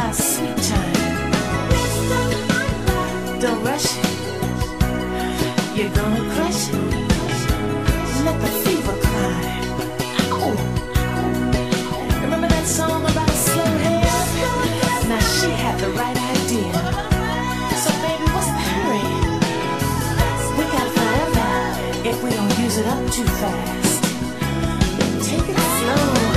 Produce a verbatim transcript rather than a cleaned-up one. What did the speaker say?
my sweet time. Don't rush it. You're gonna crush it. Let the fever climb. Ow. Remember that song about a slow head? Now she had the right idea. So baby, what's the hurry? We got forever if we don't use it up too fast. Take it slow.